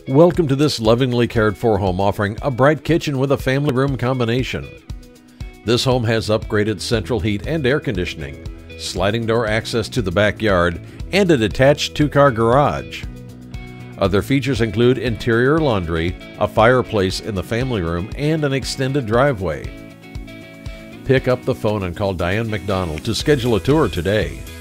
Welcome to this lovingly cared for home offering a bright kitchen with a family room combination. This home has upgraded central heat and air conditioning, sliding door access to the backyard, and a detached two-car garage. Other features include interior laundry, a fireplace in the family room, and an extended driveway. Pick up the phone and call Diane McDonald to schedule a tour today.